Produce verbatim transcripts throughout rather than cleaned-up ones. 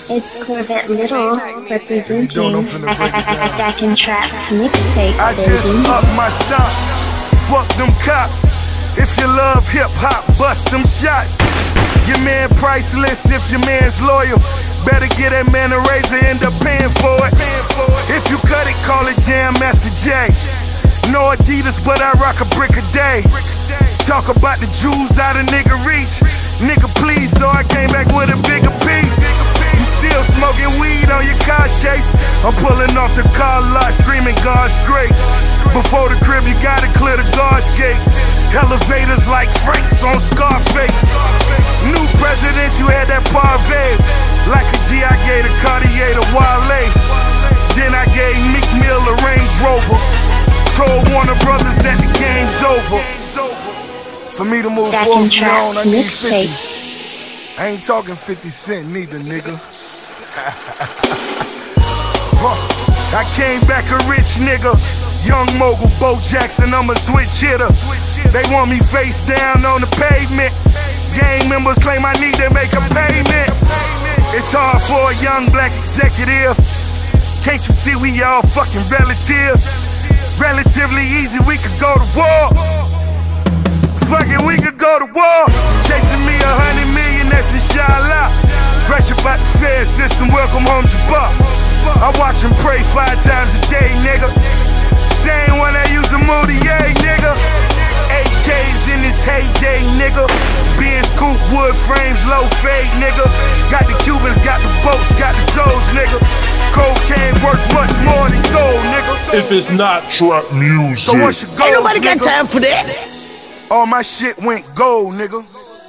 It's Corvette Little representing Back in Trap mixtape. I just up my stock, fuck them cops. If you love hip hop, bust them shots. Your man priceless if your man's loyal. Better get that man a razor, end up paying for it. If you cut it, call it Jam Master J. No Adidas, but I rock a brick a day. Talk about the jewels out of nigga reach. Nigga please, so I came back with a bigger piece. You still smoking weed on your car chase. I'm pulling off the car lot, screaming God's great. Before the crib, you gotta clear the God's gate. Elevators like Franks on Scarface. New president, you had that parve. Like a G, I gave a Cartier to Wale. Then I gave Meek Mill a Range Rover. Told Warner Brothers that the game's over. For me to move forward from on, I need fifty. I ain't talking fifty cent neither, nigga. Huh. I came back a rich nigga. Young mogul, Bo Jackson, I'm a switch hitter. They want me face down on the pavement. Gang members claim I need to make a payment. It's hard for a young black executive. Can't you see we all fucking relatives? Relatively easy, we could go to war. Fuck it, we could go to war. Chasing me a hundred million, that's inshallah. Fresh about the fair system, welcome home Jabbar. I watch him pray five times a day, nigga. Same one I used to move the yay, nigga. A Ks in his heyday, nigga. Benz coupe, wood frames, low fade, nigga. Got the Cubans, got the boats, got the souls, nigga. Cocaine worth much more than gold, nigga. If it's not trap music, so what's your goals, ain't nobody nigga? got time for that. All my shit went gold, nigga.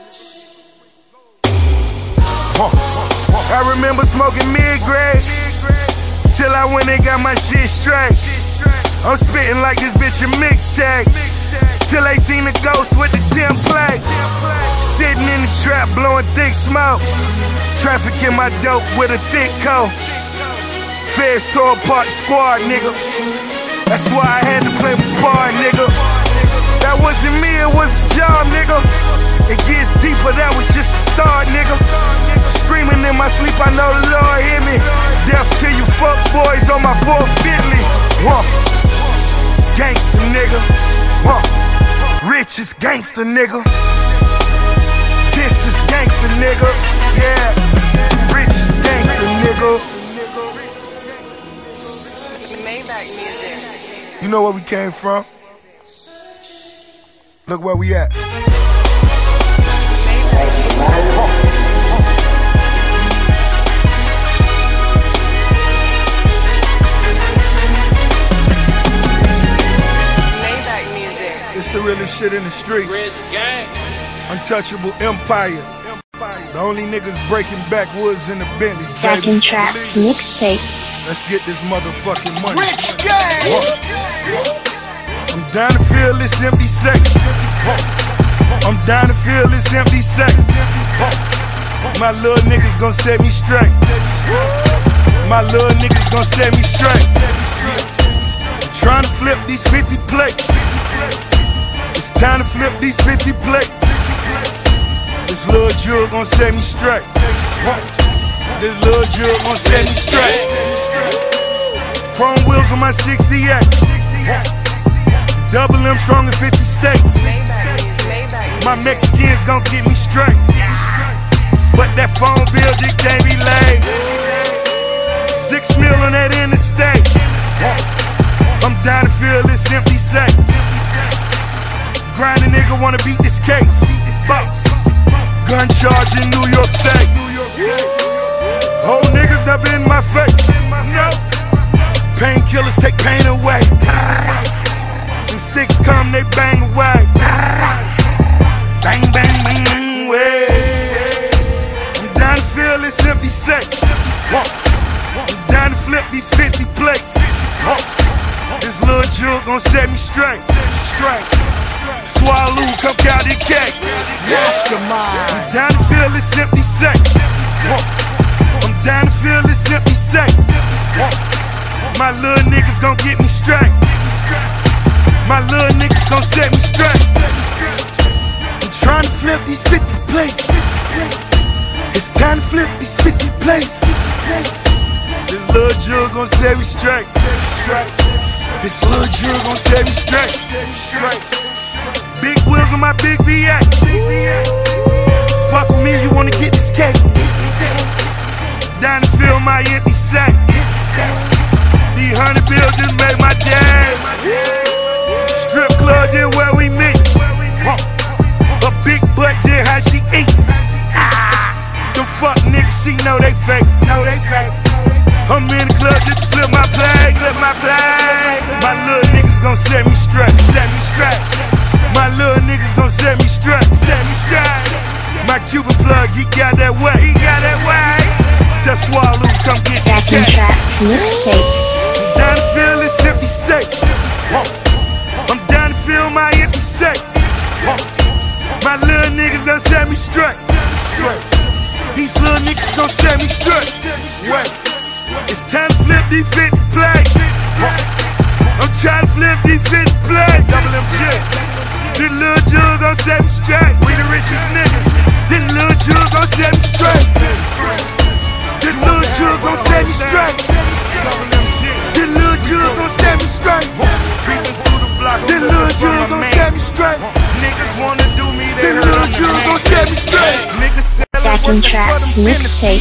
Huh. I remember smoking mid-grade till I went and got my shit straight. I'm spitting like this bitch a mixtape till they seen the ghost with the template. Sitting in the trap blowing thick smoke, trafficking my dope with a thick coat. Feds tore apart the squad, nigga. That's why I had to play my part, nigga. That wasn't me, it was a job, nigga. It gets deeper, that was just the start, nigga. Screaming in my sleep, I know the Lord hear me. Death to you fuck boys on my fourth Bentley. Whoa. Gangsta nigga. Whoa. Rich is gangsta nigga. This is gangsta nigga. Yeah. Rich is gangsta nigga. Maybach music. You know where we came from? Look where we at. It's the realest shit in the streets. Untouchable empire. The only niggas breaking backwoods in the Bentleys, baby. Back in Trap mixtape. Let's get this motherfucking money. Rich gang. I'm down to feel this empty sex. I'm down to feel this empty sex. My little niggas gon' set me straight. My little niggas gon' set me straight. I'm trying to flip these fifty plates. It's time to flip these fifty plates. This little jewel gon' set me straight. This little jewel gon' set me straight. Chrome wheels on my sixty-eight. Double M strong in fifty states. My Mexicans gon' get me straight. But that phone bill just can't be laid. Six mil on that interstate. I'm down to feel this empty sack. Grinding nigga wanna beat this case. Gun charge in New York State. Whole niggas never in my face. Painkillers take pain away. When sticks come, they bang away. Bang, bang, bang, bang, way. I'm down to feel this empty sack. I'm down to flip these fifty plates. This little jewel gon' set me straight. Straight. Swallow, come count the cake. Mastermind. I'm down to feel this empty sack. I'm down to feel this empty sack. My little niggas gon' get me straight. My little niggas gon' set me straight. I'm trying to flip these fifty plates. It's time to flip these fifty plates. This little jewel gon' set me straight. This little jewel gon' set me straight. Big wheels on my big V eight. Fuck with me, you wanna get this cake. Down to fill my empty sack. These hundred bills just make my day. Strip club just where we meet. A big butt just how she eat. Them fuck niggas, she know they fake. Know they fake. I'm in the club just to flip my play, flip my play. My little niggas gon' set me straight, set me straight. My little niggas gon' set me straight, set me straight. My Cuban plug, he got that way, he got that way. Tell Swallow, come get that Stacking Tracks mixtape. I'm down to feel this empty safe. I'm down to feel my empty safe. My little niggas gon' set me straight, straight. These little niggas gon' set me straight. Wait. It's time to flip these fifty plays. I'm trying to flip these fifty plays. Double M J. This little jewel gon' set me straight. We the richest niggas. This little jewel gon' set me straight. This little jewel gon' set me straight. This little jewel gon' set me straight. Creeping through the block. This little jewel gon' set me straight. Niggas wanna do me, they heard I'm the man. Gon' set me straight. Niggas Stacking Tracks mixtape.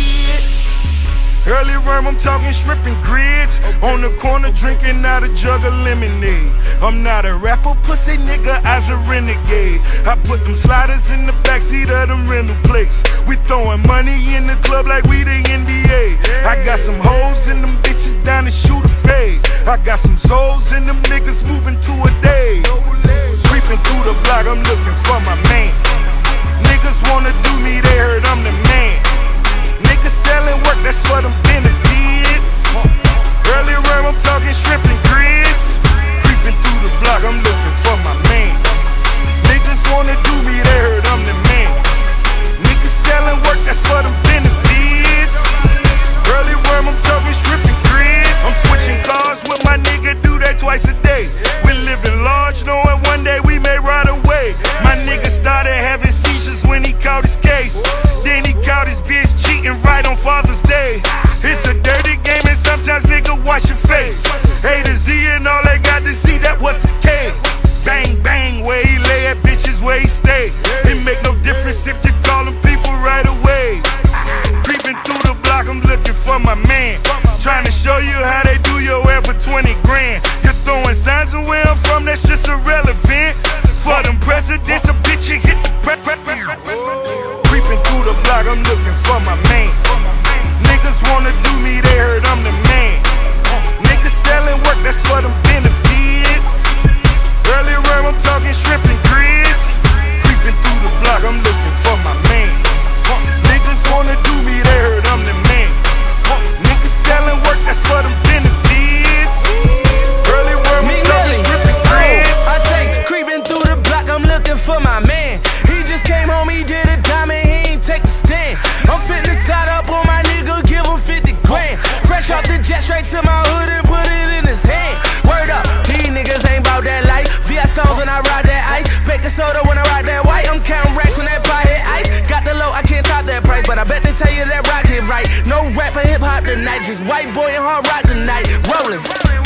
Early worm, I'm talking shrimp and grits. On the corner drinking out a jug of lemonade. I'm not a rapper, pussy nigga, I's a renegade. I put them sliders in the backseat of them rental plates. We throwing money in the club like we the N B A. I got some hoes in them bitches down to shoot a fade. I got some souls in them niggas moving to a day. Creeping through the block, I'm looking for my man. Niggas wanna do me, they heard I'm the man. Niggas selling work, that's for them benefits. Early worm, I'm talking shrimp and grits. Creeping through the block, I'm looking for my man. Niggas wanna do me, they heard I'm the man. Niggas selling work, that's for them benefits. Early worm, I'm talking shrimp and grits. I'm switching cars with my nigga, do that twice a day. We living large, knowing one day we may ride away. My nigga started having seizures when he caught his case. Then he caught his bitch cheating right on Father's Day. It's a dirty game and sometimes nigga wash your face. A to Z and all they got to see that was the case. Bang bang where he lay at bitches where he stay. It make no difference if you call them people right away. Creeping through the block, I'm looking for my man. Trying to show you how they do your hair for twenty grand. You're throwing signs and where I'm from, that's just irrelevant. For them presidents, a bitch you hit the prep. Creeping through the block, I'm looking for my man. Niggas wanna do me, they heard I'm the man. Niggas selling work, that's for them benefits. Early worm, I'm talking shrimp and grits. Creeping through the block, I'm looking for my man. Niggas wanna do me, they heard I'm the man. Niggas selling work, that's for them benefits. Early worm, I'm talking shrimp and grits. I say, creeping through the block, I'm looking for my man. He just came home, he did a dime and he ain't take the stand. I'm fitting the side up on my nigga, give him fifty grand. Fresh off the jet, straight to my hood and put it in his hand. Word up, these niggas ain't bout that life. V I stones when I ride that ice. Baking soda when I ride that white. I'm counting racks when that pie hit ice. Got the low, I can't top that price, but I bet they tell you that rock hit right. No rap or hip hop tonight, just white boy and hard rock tonight. Rolling,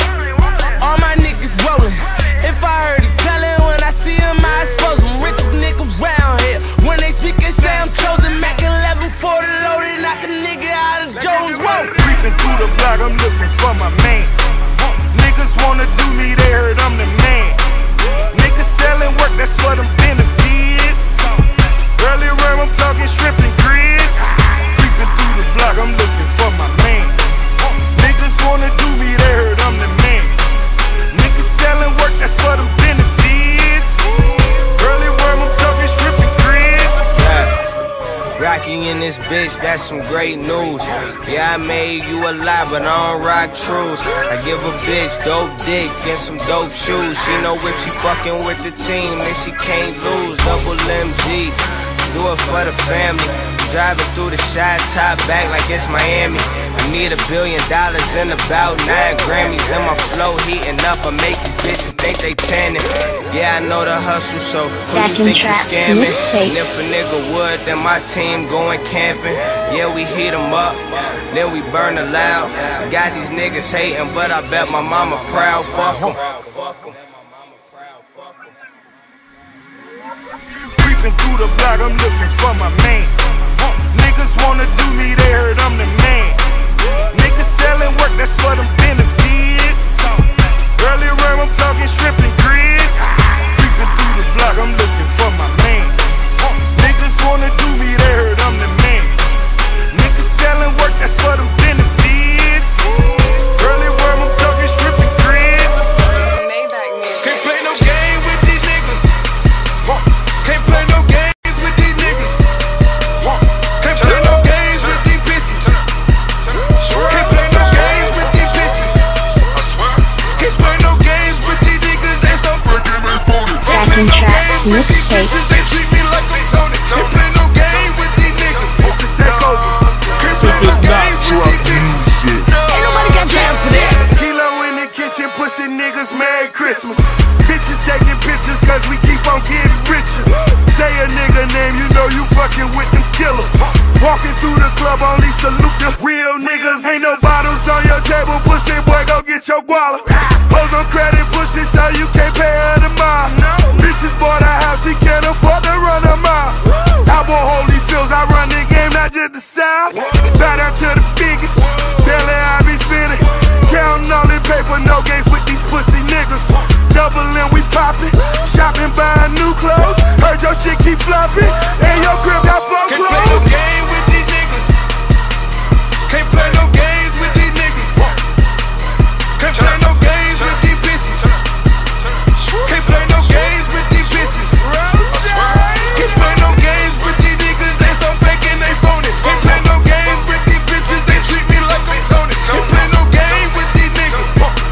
all my niggas rolling. If I heard it tellin' when I see him, I expose him. Richest nigga round here. When they speak and say I'm chosen, Mac eleven forty loaded, knock a nigga out of Jones. Whoa. Creeping through the block, I'm looking for my man. Niggas wanna do me, they heard I'm the man. Niggas selling work, that's for them benefits. Early worm, I'm talking shrimp and grits. Creeping through the block, I'm looking for my man. Niggas wanna do me, they heard I'm the man. Niggas selling work, that's for them benefits. Early worm, I'm talking shrimp and grits. Yeah. Rocky in this bitch, that's some great news. Yeah, I made you a lie, but I don't rock truths. I give a bitch dope dick and some dope shoes. She know if she fucking with the team, then she can't lose. Double M G, do it for the family. driving through the shot top back like it's Miami. I need a billion dollars and about nine Grammys. And my flow heating up, I make these bitches think they tanning. Yeah, I know the hustle, so who you think you scamming? And if a nigga would, then my team going camping. Yeah, we heat them up, then we burn the loud. Got these niggas hating, but I bet my mama proud. Fuck em. Creeping through the block, I'm looking for my man. Niggas wanna do me, they heard I'm the man. Niggas selling work, that's for them benefits. Early room, I'm talking shrimp and grits. Creeping through the block, I'm looking for my man. Niggas wanna do me, they heard I'm the man. Niggas selling work, that's for them benefits. Early room, I'm talking shrimp and grits. Can't play no game with these niggas. Can't play no games with these niggas. Can't play no games with these bitches. Can't play no games with these bitches. I swear. Can't play no games with these niggas. They so freaking they phony. Can't play no games with these bitches. They treat me like I'm Tony. Can't play no game with these niggas. It's the takeover. Can't play no games with these bitches. Ain't nobody got time for that. Kilo in the kitchen, pussy niggas, Merry Christmas. Bitches taking pictures cause we keep on getting richer. Say a nigga name, you know you fucking with them killers. Walking through the club, only salute the real niggas. Ain't no bottles on your table, pussy boy, go get your guala. Hoes on credit, pussy, so you can't pay her the mile. Bitches bought a house, she can't afford to run a mile. I bought holy fields, I run the game, not just the south. Bow down to the biggest, daily I be spinning. Counting all that paper, no games with these pussy niggas. Doubling, we popping, shopping, buying new clothes. Heard your shit keep flopping, and your crib got four Can't clothes. play no game with these niggas. Can't play no games with these niggas. Can't play no games with these bitches. Can't play no games with these bitches. Can't play no games with these niggas. They so fake and they phony. Can't play no games with these bitches. They treat me like I'm Tony. Can't play no game with these niggas.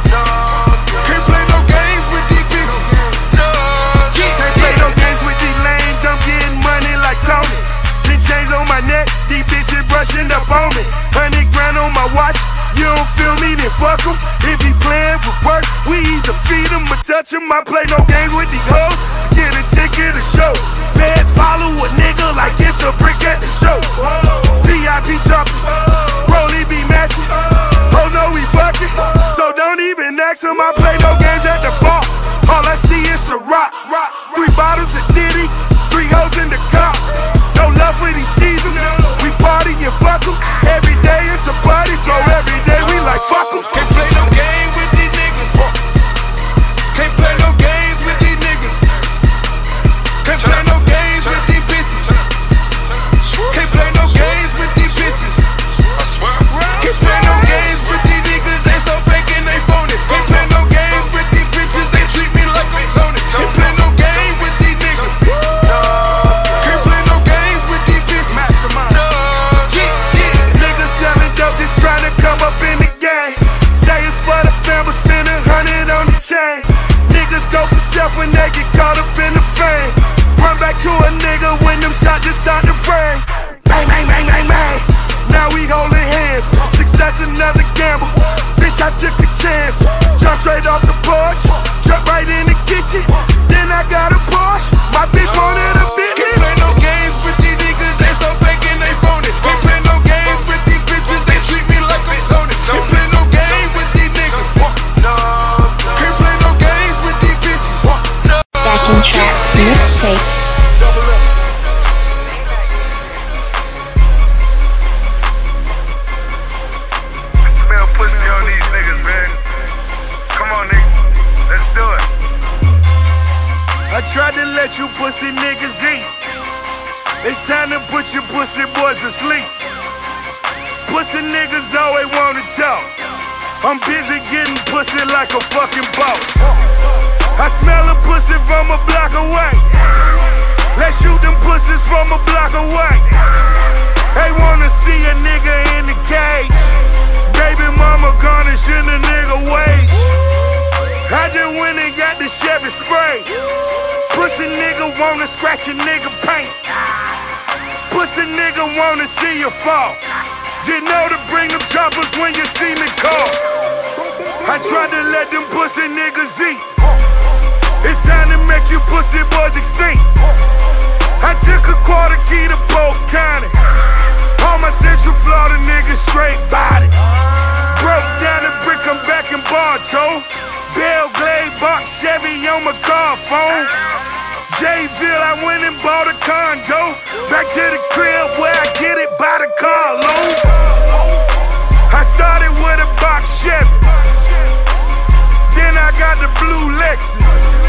Can't play no games with these bitches. Can't play no games with these lames, I'm getting money like Tony. Ten chains on my neck, these bitches brushing up on me. Hundred grand on my watch, you don't feel me, then fuck em. If he playing with work, we either feed him or touch him. I play no games with these hoes, get a ticket to show. Feds follow a nigga like it's a brick at the show. V I P jumping, Rollie be matching. Hoes know we fucking, so don't even ask him. I play no games at the bar, all I see is a rock. Three bottles of Diddy, three hoes in the car. No love for these skeezers, we party and fuck em. Every day it's a party, so every day we like fuck em. Can't play no game with these niggas. Can't play no games with these niggas. Can't play no games with these bitches. Can't play no games with these bitches. I swear. Can't play no games with these niggas. They so fake and they phony. Can't play no games with these bitches. They treat me like I'm Tony. Can't play no game with these niggas. Can't play no games with these bitches. Mastermind. Yeah, yeah. Niggas selling dope, just trying to come up in the game. Say it's for the fam, but spend a hundred on the chain. Niggas go for self when they get caught up in the fame. Run back to a nigga when them shots just start to rain. Bang, bang, bang, bang, bang. Now we holding hands. Success another gamble. Bitch, I took a chance. Jump straight off the porch. Jump right in the kitchen. Then I got a Porsche. My bitch wanted a Bentley. Can't play no games with these niggas. They so fake and they phony. Can't play no games with these bitches. They treat me like I'm Tony. Can't play no game with these niggas. Can't play no games with these bitches. Stacking tracks, mixtape. Double up. Smell pussy on these niggas, man. Come on, nigga. Let's do it. I tried to let you pussy niggas eat. It's time to put your pussy boys to sleep. Pussy niggas always wanna talk. I'm busy getting pussy like a fucking boss. I smell a pussy from a block away. Let's shoot them pussies from a block away. They wanna see a nigga in the cage. Baby mama garnishing a nigga wage. I just went and got the Chevy spray. Pussy nigga wanna scratch a nigga paint. Pussy nigga wanna see you fall. You know to bring them choppers when you see me call. I tried to let them pussy niggas eat. It's time to make you pussy boys extinct. I took a quarter key to Polk County. All my Central Florida niggas straight body. Broke down the brick, I'm back in Bartow. Belglade, box Chevy on my car phone. Jayville, I went and bought a condo. Back to the crib where I get it by the carload. I started with a box Chevy. Then I got the blue Lexus.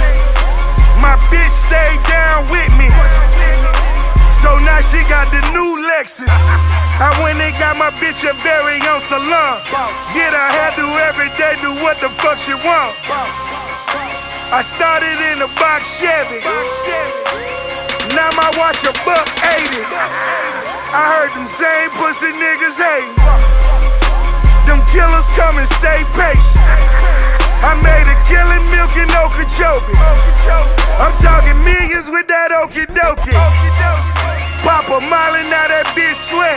My bitch stayed down with me. So now she got the new Lexus. I went and got my bitch a very own salon. Get her hairdo every day, do what the fuck she want. I started in a box Chevy. Now my watch a buck eighty. I heard them same pussy niggas hating. Them killers come and stay patient. I made a killing milking Okeechobee. I'm talking millions with that okie dokie. Pop a Molly, now that bitch sweat.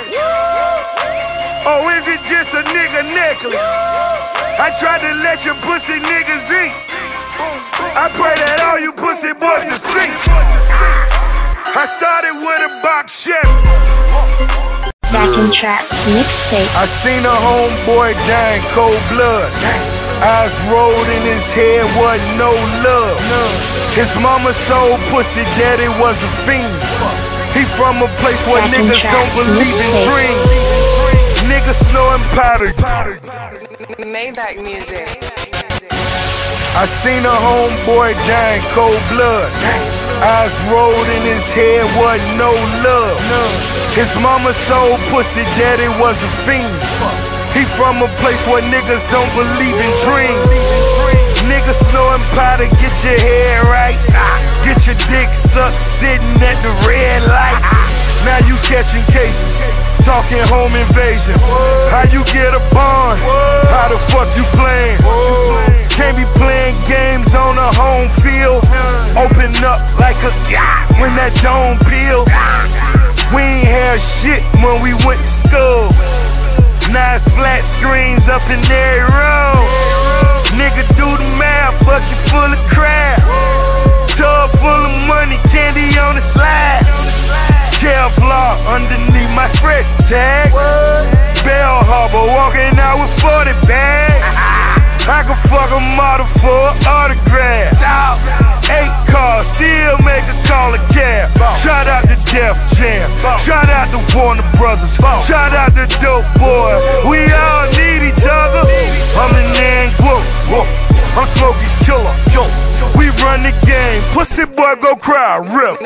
Or is it just a nigga necklace? I tried to let your pussy niggas eat. I pray that all you pussy boys to see. I started with a box Chevy. Stacking Traps mixtape. I seen a homeboy die in cold blood. Eyes rolled in his head, wasn't no love. His mama sold pussy, daddy was a fiend. He from a place where Stacking niggas don't Traps believe in mixtape. dreams. Niggas snoring powder. Maybach music. I seen a homeboy die in cold blood. Eyes rolled in his head, wasn't no love. His mama sold pussy, daddy was a fiend. He from a place where niggas don't believe in dreams. Niggas snoring powder, get your hair right. Get your dick sucked sitting at the red light. Now you catching cases, talking home invasions. How you get a bond? How the fuck you playing? Can't be playing games on a home field. Open up like a when that dome peel. We ain't had shit when we went to school. Nice flat screens up in every room. Nigga do the math, bucket full of crap. Tub full of money, candy on the slide. Kevlar underneath my fresh tag. Bell Harbor walking out with forty bags. I can fuck a model for an autograph. Eight cars, still make a call a cab. Shout out to Def Jam. Shout out to Warner Brothers. Shout out to Dope Boy. We all need each other. I'm in there and whoa, I'm Smokey Killer. Yo, we run the game. Pussy boy go cry, rip.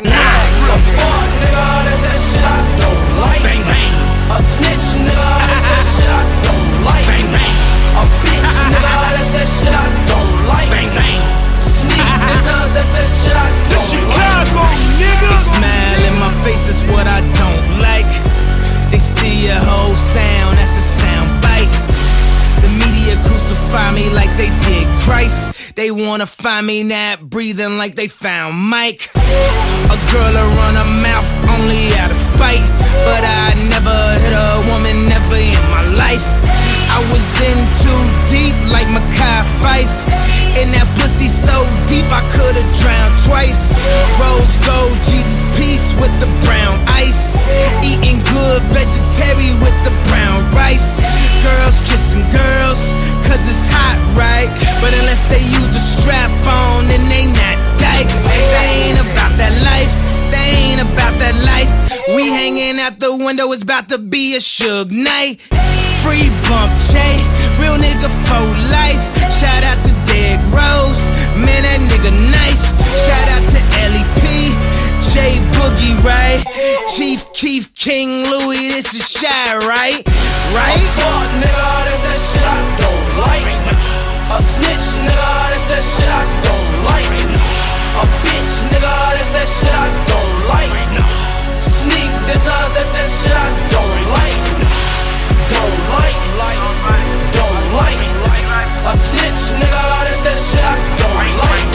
A fuck nigga, that's that shit I don't like. Bang, bang. A snitch nigga, that's that shit I don't like. Bang, bang. A bitch nigga, that's that shit I don't like. Bang, bang. Sneak nigga, that's that shit I don't Chicago, like. nigga. They smile in my face is what I don't like. They steal your whole sound, that's a sound bite. The media crucify me like they did Christ. They wanna find me not breathing like they found Mike. A girl will run her mouth only out of spite, but I never hit a woman, never in my life. I was in too deep like Makai Fife. And that pussy so deep I could've drowned twice. Rose gold, Jesus peace with the brown ice. Eating good vegetarian with the brown rice. Girls kissing girls, cause it's hot, right? But unless they use a strap on, then they not dykes. They ain't about that life, they ain't about that life. We hanging out the window, it's about to be a Suge night. Free bump J, real nigga for life. Shout out to Derrick Rose, man that nigga nice. Shout out to L E P, J Boogie, right? Chief Keef, King Louis, this is Shy, right? Right? A fuck nigga, that's that shit I don't like. A snitch nigga, that's that shit I don't like. A bitch nigga, that's that shit I don't like. Sneak nigga, that's that shit I don't like. Don't like, don't like. A snitch nigga, that's that shit I don't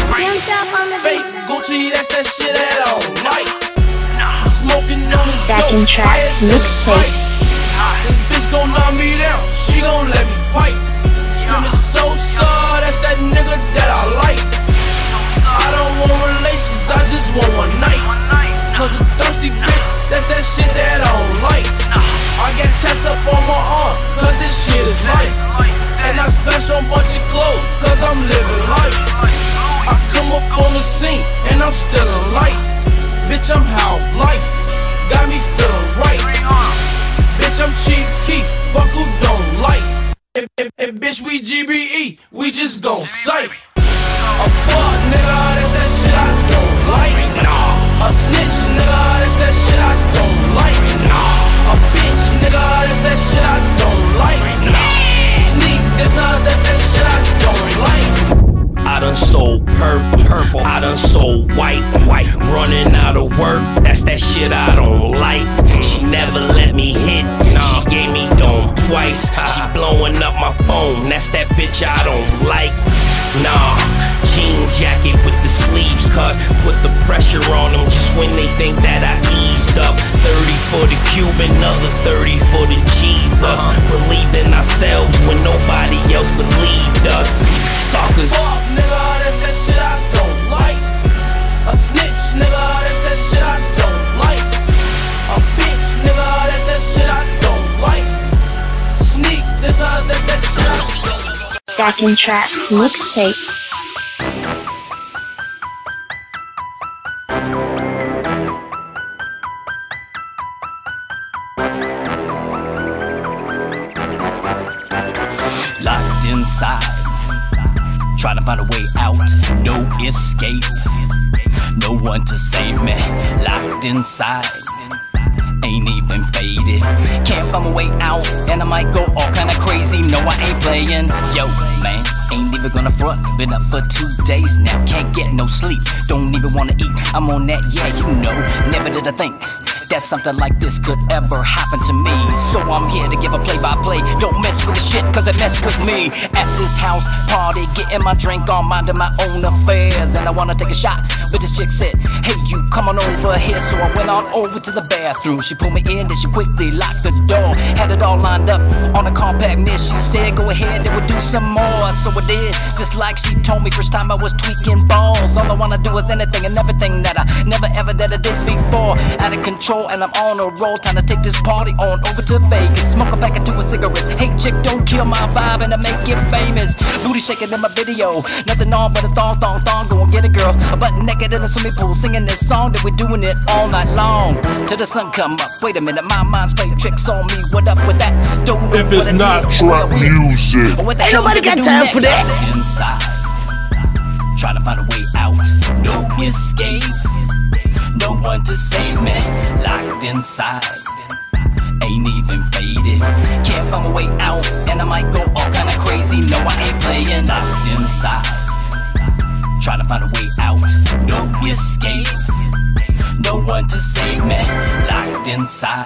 like. Fake Gucci, that's that shit I don't like. I'm smoking on his Stacking Traps Mixtape. This bitch gon' knock me down, she gon' let me fight. Screaming so sorry, that's that nigga that I like. I don't want relations, I just want one night. Cause a thirsty bitch, that's that shit that I don't like. I got tats up on my arm, cause this shit is life. And I splash on bunch of clothes, cause I'm living life. I come up on the scene, and I'm still in light. Bitch, I'm how life, got me feeling right. Bitch, I'm cheap key, fuck who don't like. And, and, and bitch, we G B E, we just gon' sight. A fuck nigga, that's that shit I don't like. A snitch nigga, that's that shit I don't like. A bitch nigga, that's that shit I don't like. Sneak this up, that's that shit I don't like. I done sold purple, purple. I done sold white, white. Running out of work, that's that shit I don't like. She never let me hit, she gave me dome twice. She blowing up my phone, that's that bitch I don't like. Nah, jean jacket with the sleeves cut, put the pressure on them just when they think that I eased up. Thirty for the Cuban, another thirty for the Jesus. Believe in ourselves when nobody else believed us. Suckers. Nigga, that's that shit I don't like. A snitch, nigga, that's that shit I don't like. A bitch, nigga, that's that shit I don't like. Sneak, this uh, that's that shit I don't like. Stacking Traps Mixtape. Locked inside, trying to find a way out, no escape, no one to save me. Locked inside, ain't even faded, can't find my way out, and I might go all kinda crazy. No, I ain't playing. Yo, man, ain't even gonna front. Been up for two days now, can't get no sleep, don't even wanna eat. I'm on that, yeah, you know. Never did I think that something like this could ever happen to me. So I'm here to give a play-by-play. Don't mess with the shit, cause it mess with me. At this house party, getting my drink on, minding my own affairs. And I wanna take a shot, but this chick said, hey, you come on over here. So I went on over to the bathroom. She pulled me in, then she quickly locked the door. Had it all lined up on a compact niche. She said, go ahead, then we'll do some more. So I did, just like she told me. First time I was tweaking balls. All I wanna do is anything and everything that I never ever that I did before. Out of control, and I'm on a roll, time to take this party on over to Vegas. Smoke a pack into a cigarette. Hey chick, don't kill my vibe and I make it famous. Booty shaking in my video, nothing on but a thong, thong, thong. Go and get a girl, a butt naked in a swimming pool, singing this song that we're doing it all night long till the sun come up. Wait a minute, my mind's playing tricks on me. What up with that? Don't know if it's what not trap music. What the Ain't hell nobody got time for that. Inside, trying to find a way out, no escape, no one to save me. Locked inside, ain't even faded, can't find my way out, and I might go all kinda crazy. No, I ain't playing. Locked inside, trying to find a way out, no escape, no one to save me. Locked inside,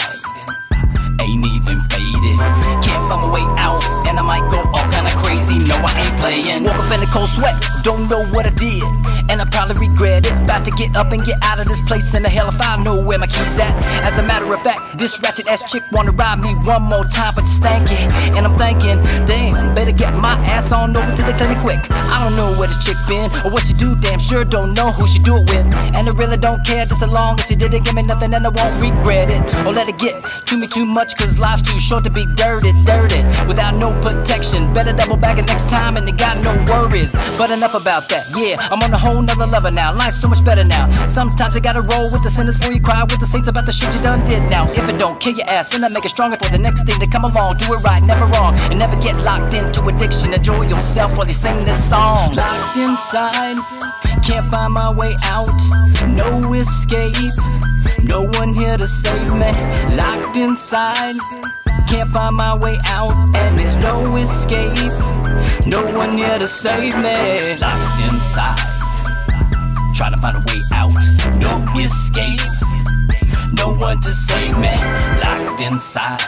ain't even faded, can't find my way out, and I might go all kinda crazy. No, I ain't playing. Woke up in a cold sweat, don't know what I did, and I probably regret it. About to get up and get out of this place in the hell if I know where my keys at. As a matter of fact, this ratchet ass chick wanna ride me one more time, but stanky. And I'm thinking, damn, better get my ass on over to the clinic quick. I don't know where this chick been or what she do, damn sure don't know who she do it with. And I really don't care just as long as she didn't give me nothing, and I won't regret it or let it get to me too much, cause life's too short to be dirty, dirty without no protection. Better double back it next time and you got no worries. But enough about that, yeah, I'm on a whole nother level now. Life's so much better now. Sometimes you gotta roll with the sinners before you cry with the saints about the shit you done did. Now if it don't kill your ass, then I make it stronger for the next thing to come along. Do it right, never wrong, and never get locked into addiction. Enjoy yourself while you sing this song. Locked inside, can't find my way out, no escape, no one here to save me. Locked inside, can't find my way out, and there's no escape, no one here to save me. Locked inside, trying to find a way out, no escape, no one to save me. Locked inside,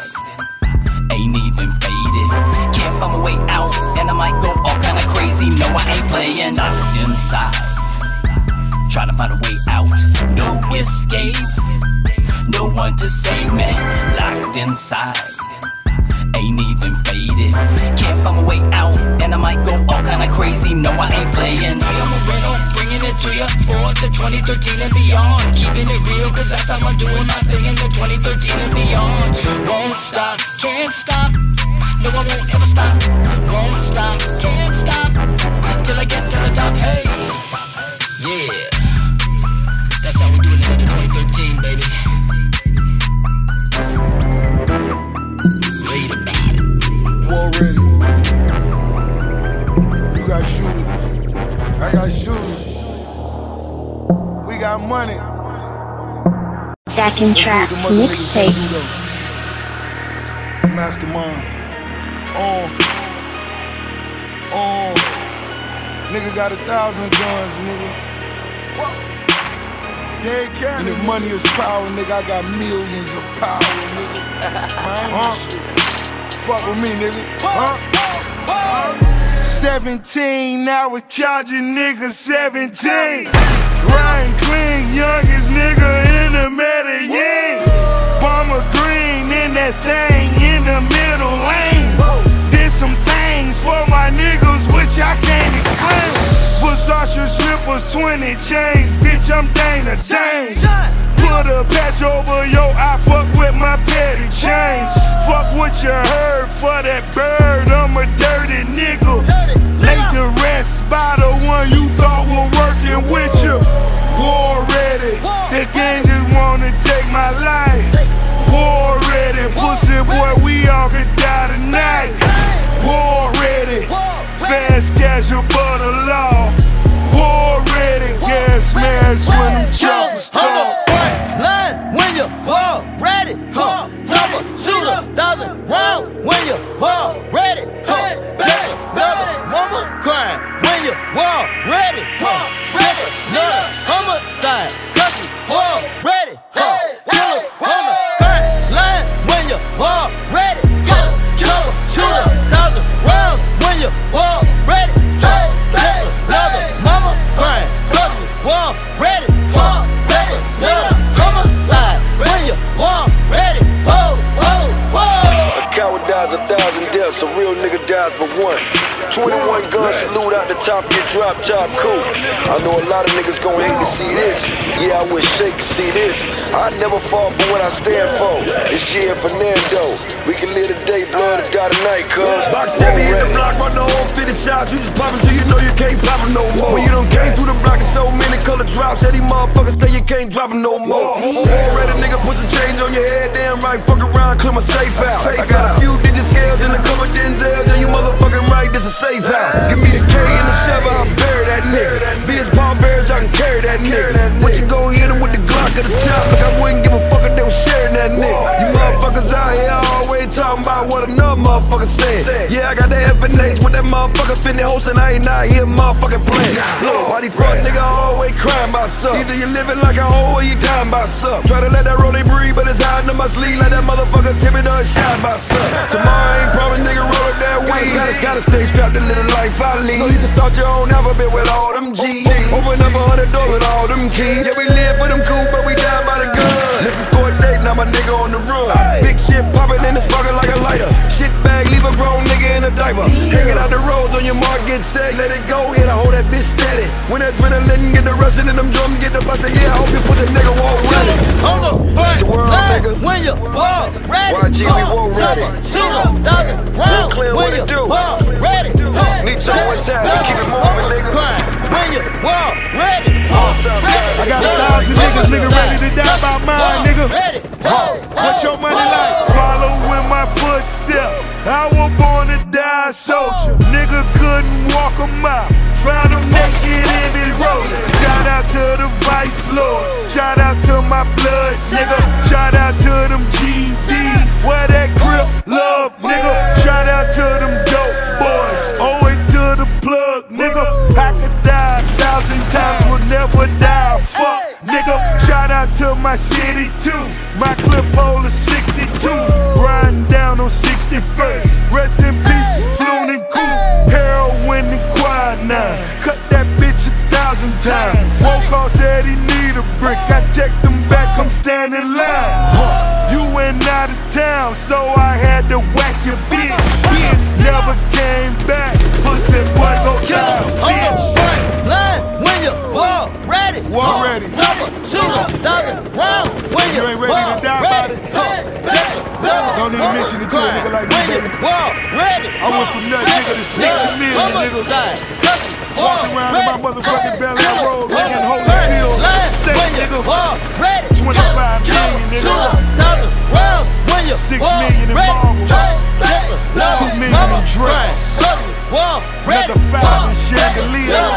ain't even faded, can't find my way out, and I might go all kinda crazy. No, I ain't playing. Locked inside, trying to find a way out, no escape, no one to save me. Locked inside, ain't even faded. Can't find my way out, and I might go all kinda crazy. No, I ain't playing. I am a rental, bringing it to ya for the twenty thirteen and beyond. Keeping it real, cause that's how I'm doing my thing in the twenty thirteen and beyond. Won't stop, can't stop. No, I won't ever stop. Won't stop, can't stop till I get to the top. Hey, yeah, that's how we do it in the twenty thirteen, baby. Read about it. War ready. You got shooters. I got shooters. We got money. Stacking Trap Mixtape. Mastermind. Oh. Oh. Nigga got a thousand guns, nigga. And if money is power, nigga, I got millions of power, nigga. Huh? Fuck with me, nigga. Huh? seventeen, I was charging niggas seventeen. Ryan Clean, youngest nigga in the Medellin. Bomber Green in that thing in the middle lane. Did some things for my niggas which I can't explain. Versace slippers, twenty chains, bitch, I'm Dana Dane. Put a patch over your eye, fuck with my petty chains. Fuck what you heard for that bird, I'm a dirty nigga. Lay the rest by the one you thought were working with you. War ready, the gang just wanna take my life. War ready, pussy boy, we all could die tonight. War ready, fast casual but the law. War ready, gas smash when them choppers talk. Line when you war ready, huh? Chopper, shoot a thousand rounds when you war ready, huh? That's another mama crying when you war ready, huh? That's another homicide, cause we war ready, huh? Killers on the front line when you war ready, huh? Chopper, shoot a thousand rounds when you war ready, huh? That's another mama crying, cause we war ready, huh? That's another homicide when you war ready, whoa, whoa, whoa. A coward dies a thousand deaths, a real nigga dies but one. twenty-one guns salute out the top, get drop top, cool. I know a lot of niggas gon' hate to see this. Yeah, I wish Shake could see this. I never fall for what I stand for. It's Shea and Fernando. We can live today, blood, or die tonight, cuz. Box seven hit the block, run the whole fifty shots. You just pop until you know you can't pop them no more. When you done came through the block, it's so many color drops. Tell these motherfuckers say you can't drop them no more. Already nigga put some change on your head, damn right. Fuck around, clear my safe out. I got a few digit scales and a couple Denzel. Tell you motherfucking right, this is safe house. Give me the K and the seven, I'll bury that nigga. Be his Paul Bears, I can carry that nigga. When you go hit him with the Glock at the top, like I wouldn't give a fuck if they was sharing that nigga. You motherfuckers out here always talking about what another motherfucker said. Yeah, I got that F and H with that motherfucker finna host and I ain't not here motherfucking playing. Look, why these fuck nigga always crying about something? Either you living like a hoe or you dying about something. Try to let that rollie breathe, but it's hiding in my sleeve like that motherfucker timid or shy about something. Tomorrow ain't promised, nigga, roll up that weed. Gotta, gotta stay strapped to live the life I lead. So you can start your own alphabet with all them G's. Open up a hundred doors with all them keys. Yeah, we live for them cool, but we die by the gun. This is court date, now my nigga on the run. Big shit poppin' and it's sparkin' like a lighter. Shit bag, leave a grown nigga in a diaper. Hanging out the roads on your mark, get set, let it go, hit, I hold that bitch steady. When that adrenaline get the rushin' and them drums get the bustin', yeah, I hope you pussy nigga won't ready. On the front line when you war ready. Y G, we war ready. Shoot a thousand rounds when you war ready. Need some what's happening, keep it moving, nigga. Crying when you war ready. I got a thousand niggas, nigga, ready to die by mine, nigga. What's your money like? Follow in my footsteps. I was born to die a soldier. Nigga couldn't walk a mile. Found him naked in his road. Shout out to the vice lord. Shout out to my blood, nigga. Shout out to them G Ds. Where that grip love, nigga. Shout out to them dope boys. Owe it to the plug, nigga. I could die a thousand times, will never die. Fuck, nigga. Shout out to my city too. My clip hole is sixty-two. Riding down on sixty-first. Rest in peace to Floon and Cool. Heroin and quad nine. Cut that bitch a thousand times. Woke off said he need a brick. I text him back, I'm standing line. ready. I went from that nigga to sixty million, nigga. Walking around in my motherfucking belly on road, making Holyfield steak, nigga. twenty-five million, nigga. Six million in Marvel. Two million in Dress. Another five in Chandelier.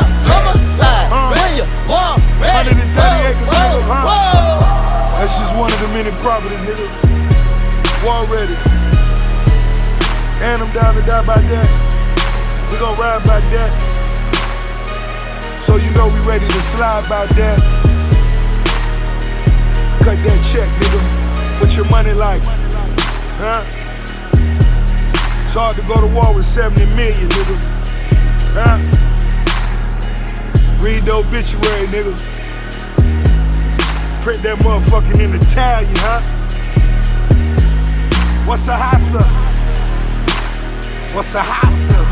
one hundred thirty acres, nigga. Huh? That's just one of the many properties, nigga. War ready. And I'm down to die by that. We gon' ride by that. So you know we ready to slide about that. Cut that check, nigga. What's your money like? Huh? It's hard to go to war with seventy million, nigga. Huh? Read the obituary, nigga. Print that motherfucking in Italian, huh? What's a hassa? What's a hassa?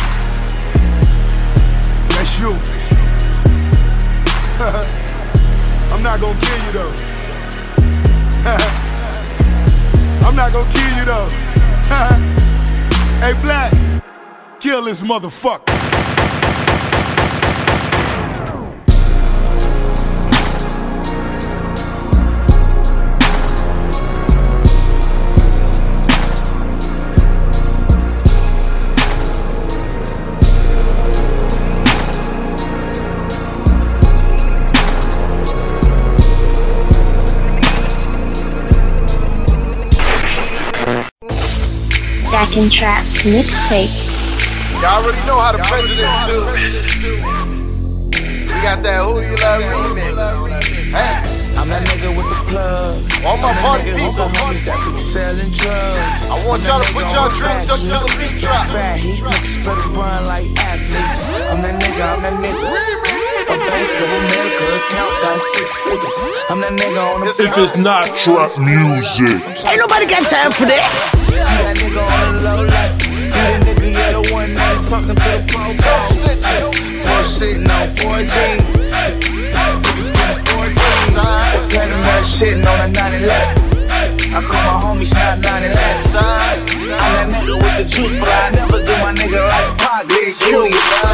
That's you. I'm not gonna kill you though. I'm not gonna kill you though. Hey Black, kill this motherfucker. Stacking Traps mixtape. Y'all already know how the presidents do. We got that Who Do You Love remix. Hey. I'm that nigga with the plugs. All my party people, homies that be selling drugs. I want y'all to put y'all drinks up to the beat drop. Fat heat niggas better run like athletes. I'm that nigga, I'm that nigga. A Bank of America account got six figures. I'm that nigga on the If it's not trap music, ain't nobody got time for that. You that nigga on the low life. You that nigga, yeah, the one that talking to the pro-boss. Boy sitting on four G's. Niggas getting four G's. Platinum that shitting on a nine eleven. I call my homies not nine eleven. I'm that nigga with the juice, but I never do my nigga like Pac. It's you.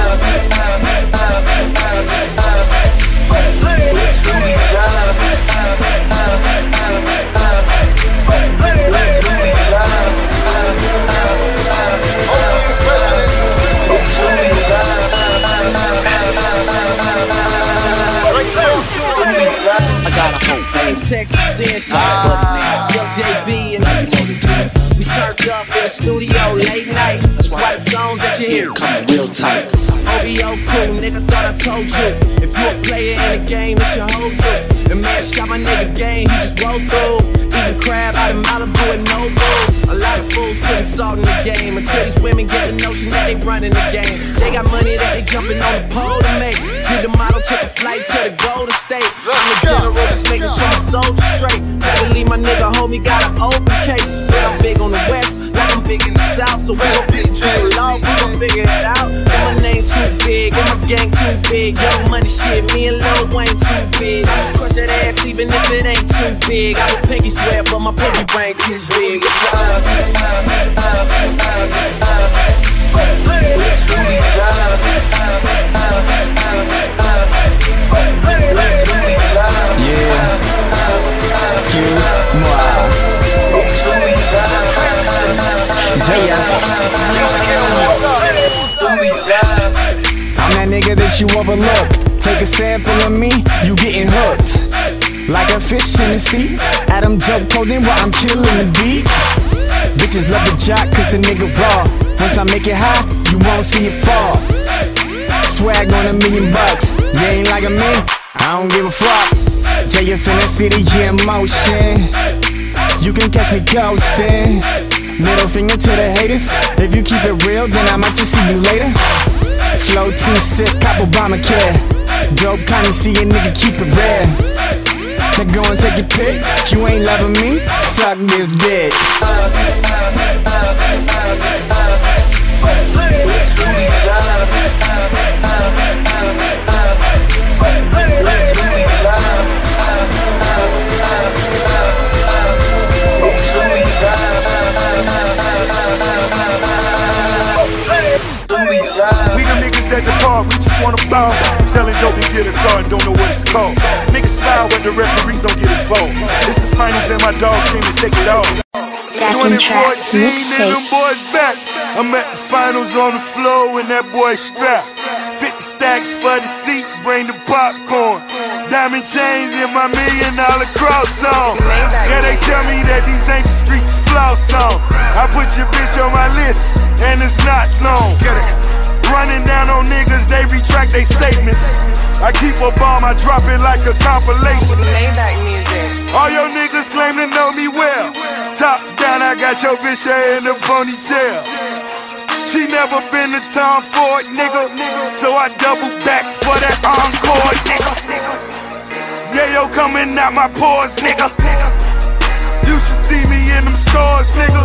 I got a whole thing. Texas in, she got Yo, J B and I we turned up in the studio late night. That's why the songs that you hear coming real tight. O B O cool, nigga, thought I told you. If you a player in the game, it's your whole group. The man shot my nigga game, he just rolled through. Eating crab out of Malibu and no boo. A lot of fools putting salt in the game until these women get the notion that they running the game. They got money that they jumping on the pole to make. Did the model, took a flight to the Golden State. I'm the general, just making sure my soldier's straight. Gotta leave my nigga homie, got an open case. But I'm big on the west, like I'm big in the south. So we gon' bitch chill off, we gon' figure it out. And my name too big, and my gang too big. Young money shit, me and Lil Wayne too big. Crush that ass even if it ain't too big. I would pinky swear, but my pinky brain too big. Yeah. Excuse moi. J F. I'm that nigga that you overlook. Take a sample of me, you getting hooked. Like a fish in the sea. Adam dope coding while I'm killing the beat. Bitches love the jock cause the nigga raw. Once I make it high, you won't see it fall. Swag on a million bucks. You ain't like a me, I don't give a fuck. J F in the city, G in motion. You can catch me ghosting. Middle finger to the haters. If you keep it real, then I might just see you later. Flow too sick, cop Obamacare. Dope kind of see a nigga keep it rare. Now go and take your pick. If you ain't loving me, suck this dick. niggas at the park, we just wanna ball. Selling dope and get a car and don't know what it's called. Niggas foul when the referees don't get involved. It's the finals and my dogs came to take it all. twenty fourteen and them boys back. I'm at the finals on the floor and that boy strapped. fifty stacks for the seat, bring the popcorn. Diamond chains in my million dollar cross on. Yeah, they tell me that these ain't the streets to floss on. I put your bitch on my list and it's not long. Running down on niggas, they retract their statements. I keep a bomb, I drop it like a compilation. All your niggas claim to know me well. Top down, I got your bitch in a ponytail. She never been to Tom Ford, nigga. So I double back for that encore, nigga. Yeah, yo, coming out my pores, nigga. You should see me in them stores, nigga.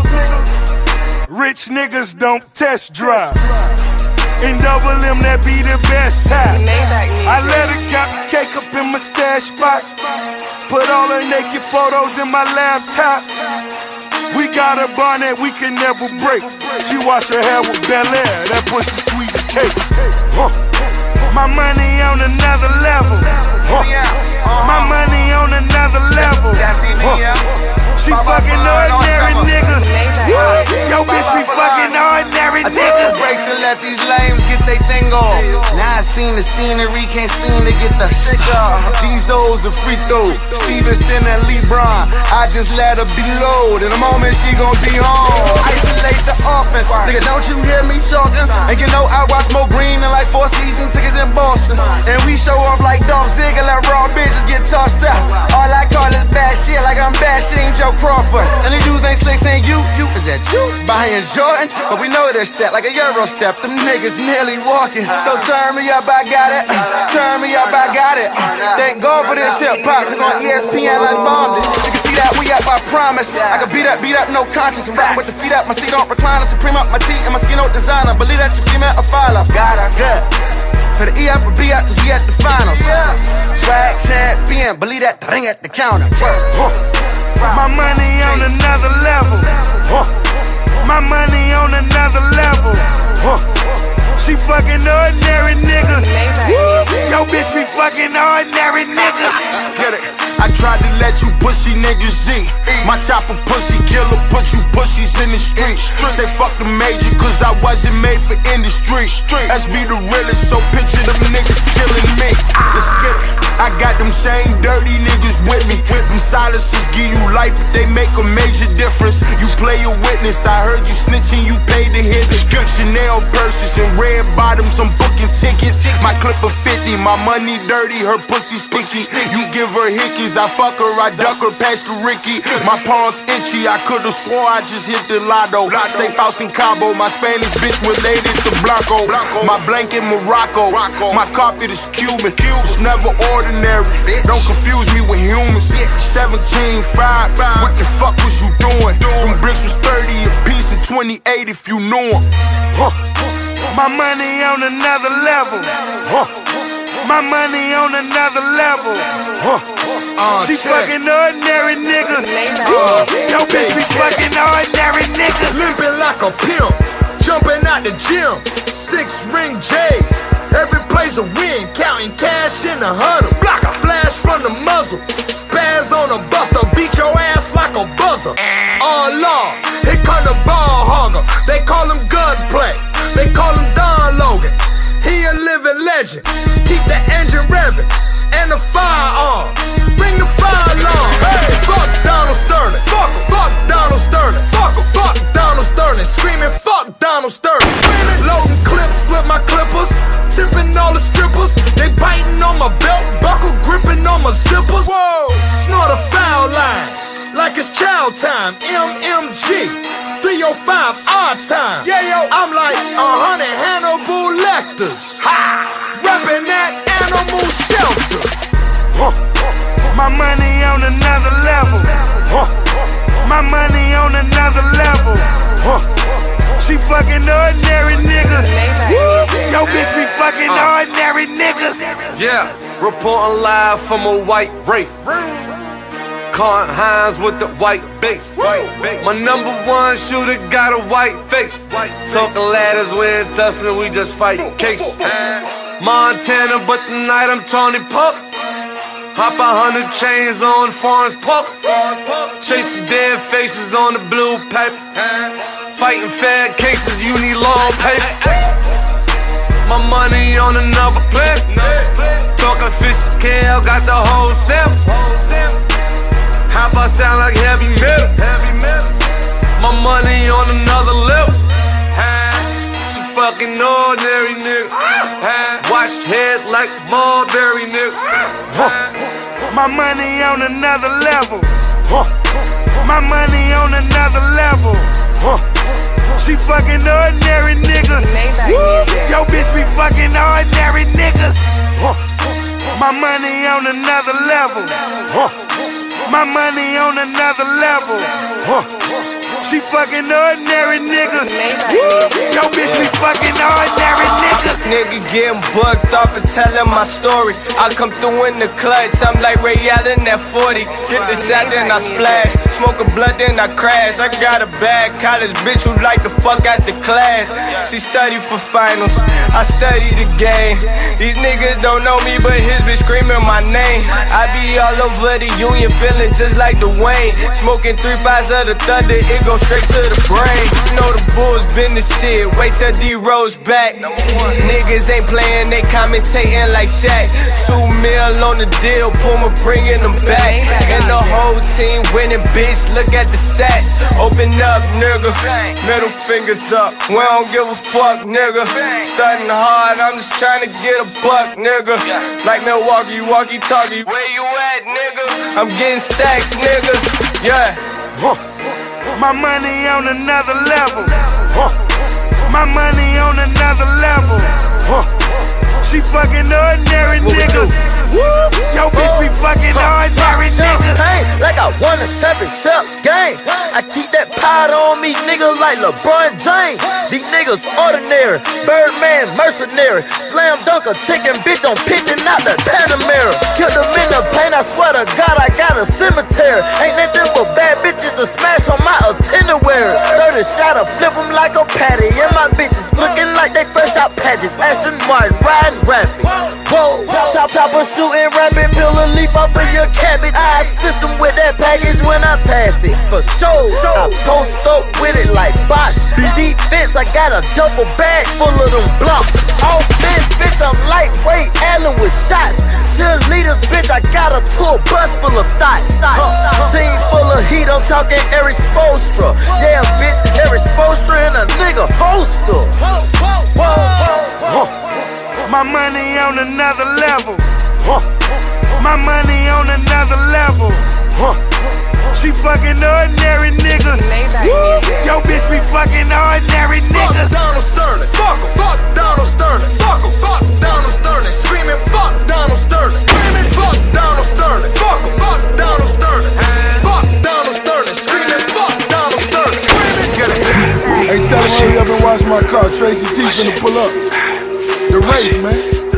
Rich niggas don't test drive. In double M, that be the best high. I let her got the cake up in my stash spot. Put all her naked photos in my laptop. We got a bond that we can never break. She wash her hair with Bel Air, that pussy sweet as cake. Huh. My money on another level. Huh. My money on another level. Huh. She fucking ordinary niggas. Yo, bitch, we fucking ordinary niggas. Break to let these lames get they thing off. Now I seen the scenery, can't seem to get the shit off. These O's are free throw. Stevenson and LeBron, I just let her be low. In a moment she gon' be home. Isolate the offense, nigga. Don't you hear me talking? And you know I watch more green than like four season tickets in Boston. And we show off like Dolph Ziggler, let raw bitches get tossed out. All I call is bad shit, like I'm bad shit, ain't Joe Crawford. And these dudes ain't slick saying you, you, is that you? Buying Jordans, but we know they're set like a Euro step. Them niggas nearly walking. So turn me up, I got it. Turn me up, I got it. Thank God for this hip hop, cause on E S P N I bombed it. You can see that we up, I promise. I can beat up, beat up, no conscience. And rap with the feet up, my seat on recliner. Supreme up my teeth and my skin on designer. Believe that you female a follow. Got her, good. Put the E up or B up, cause we at the finals. Swag champion, believe that ring at the counter. My money on another level. My money on another level. She fucking ordinary niggas. Yo, bitch, we fucking ordinary niggas. Get it. I tried to let you pussy niggas eat. My chopper pussy killer, put you pussies in the street. Say fuck the major, cause I wasn't made for industry. Let's be the realest, so picture them niggas killing me. Let's get it. I got them same dirty niggas with me. Them silencers give you life, but they make a major difference. You play a witness, I heard you snitching, you paid to hit it. Chanel purses and red bottoms, I'm booking tickets. My clip of fifty, my money dirty, her pussy sticky. You give her hickeys, I fuck her, I duck her past the Ricky. My palms itchy, I could've swore I just hit the lotto. Safe house in Cabo, my Spanish bitch related to Blanco. My blanket Morocco, my carpet is Cuban. It's never ordinary, don't confuse me with humans. Seventeen five, what the fuck was you doing? Them bricks was thirty a piece and twenty-eight if you knew them. Huh. My money on another level. Huh. My money on another level. Huh. Uh, she check. Fucking ordinary niggas. Uh, Yo, bitch, we fucking ordinary niggas. Limping like a pimp, jumping out the gym. Six ring J's, every play's a win. Counting cash in the huddle. Block a flash from the muzzle. Spaz on a buster, beat your ass like a buzzer. Oh Lord, here come the ball hogger. They call him gunplay, they call him Don Logan. He a living legend, keep the engine revving. And the firearm, bring the fire alarm. Hey, fuck Donald Sterling, fuck, fuck Donald Sterling, fuck, fuck Donald Sterling. Screaming fuck Donald Sterling. Screaming, loading clips with my clippers, tipping all the strippers. They biting on my belt buckle, gripping on my zippers. Whoa, snort a foul line like it's child time. M M G, three oh five our time. Yeah, yo, I'm like a hundred Hannibal Lecters. Ha! Rapping that animal shelter. Huh. My money on another level. Huh. My money on another level. Huh. She fucking ordinary niggas. Yo, bitch, we fucking uh. ordinary niggas. Yeah, reporting live from a white rape. Carl Hines with the white base. My number one shooter got a white face. Talking ladders, we ain't tussling, we just fight case. Montana, but tonight I'm Tony Park. Hop a hundred chains on Forest Park. Chasing dead faces on the blue paper. Fighting fat cases, you need long paper. My money on another planet. Talking fishes, Cal, got the whole sample. How about sound like heavy metal? My money on another level. She fucking ordinary nigga. Watch head like Mulberry nigga. My money on another level. My money on another level. She fucking ordinary niggas. Yo, bitch, we fucking ordinary niggas. My money on another level. My money on another level. She fucking ordinary niggas. Yo, bitch, we fucking ordinary niggas. Nigga getting bugged off and telling my story. I come through in the clutch, I'm like Ray Allen at forty. Get the shot, then I splash. Smoke a blunt, then I crash. I got a bad college bitch who like to fuck out the class. She study for finals, I study the game. These niggas don't know me, but his bitch screaming my name. I be all over the union, feeling just like Dwayne. Smoking three fives of the thunder, it goes straight to the brain. Just know the Bulls been the shit. Wait till D-Rose back. Niggas ain't playing, they commentating like Shaq. Two mil on the deal, Puma bringing them back. And the whole team winning, bitch. Look at the stats. Open up, nigga. Middle fingers up. We don't give a fuck, nigga. Starting hard, I'm just trying to get a buck, nigga. Like Milwaukee, walkie-talkie. Where you at, nigga? I'm getting stacks, nigga. Yeah. My money on another level. My money on another level. She fucking ordinary niggas. Yo, bitch, we fucking ordinary niggas. Like I won a championship game. I keep that powder on me, nigga, like LeBron James. These niggas ordinary, Birdman mercenary. Slam dunk a chicken bitch on pitching out the Panamera. Killed them in the paint, I swear to God, I got a cemetery. Ain't nothing but bad bitches to smash on my itinerary. thirty shot, I flip them like a patty. And my bitches looking like they fresh out patches. Aston Martin, riding rapid. Whoa, chop, chopper shooting, rapping, peel a leaf off of your cabbage. I assist them with that package when I pass it. For sure, I post up with it like Bosch. Defense, I got a duffel bag full of them blocks. Offense, bitch, I'm lightweight, Allen with shots. Cheerleaders, bitch, I got a tour bus full of thoughts. Team full of heat, I'm talking Eric Spoelstra. Yeah, bitch, Eric Spoelstra and a nigga holster. Whoa, whoa, whoa. My money on another level. My money on another level. She fucking ordinary niggas. Yo, bitch, we fucking ordinary niggas. Fuck Donald Sterling. Fuck him. Fuck Donald Sterling. Fuck him. Fuck Donald Sterling. Screaming fuck Donald Sterling. Screaming fuck Donald Sterling. Fuck him. Fuck Donald Sterling. Fuck Donald Sterling. Screaming fuck Donald Sterling. Screaming. Hey, tell him hurry up and wash my car. Tracy T finna pull up. The race, man.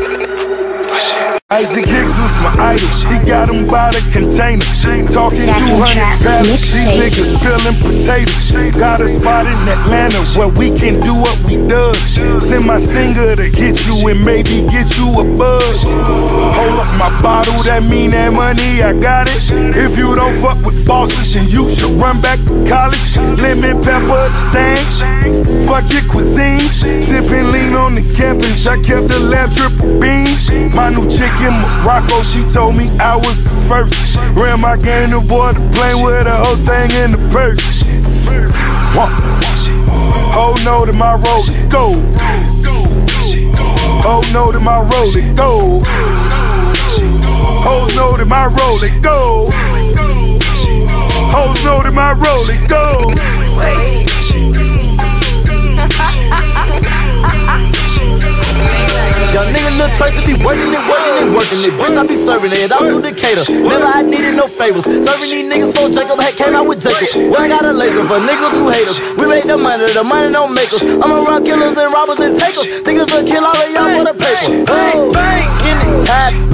Isaac Hicks was my idol, he got him by the container. Talking two hundred pallets, these niggas peeling potatoes. Got a spot in Atlanta where we can do what we does. Send my stinger to get you and maybe get you a buzz. Hold up my bottle, that mean that money, I got it. If you don't fuck with bosses, then you should run back to college. Lemon pepper thing, fuck your cuisine. Sipping lean on the campus, I kept the lab triple beam. My new chick in Morocco, she told me I was the first. Ran my game to board the plane with the whole thing in the purse. Oh no, to my roll it go. Oh no, to my roll it go. Oh no, to my roll it go. Oh no, to my roll it go. Young nigga Lil Tracy be working it, working it, working it. Bitch, I be serving it, I do Decatur. Never I needed no favors. Serving these niggas for Jacob, had came out with Jacob. Well, I got a laser for niggas who hate us. We make the money, the money don't make us. I'm around killers and robbers and takers. Niggas will kill all of y'all for the paper. Oh, skinny, tight, look like